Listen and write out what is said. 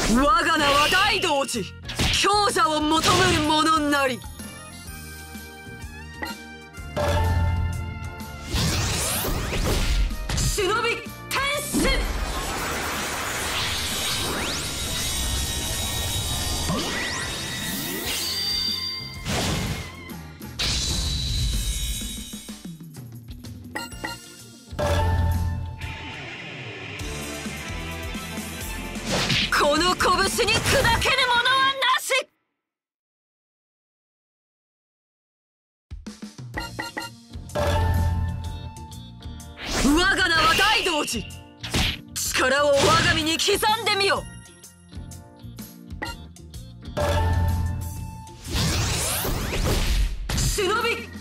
我が名は大道寺、強者を求める者なり。忍び天使。この拳に砕けるものはなし。我が名は大道寺、力を我が身に刻んでみよ。忍び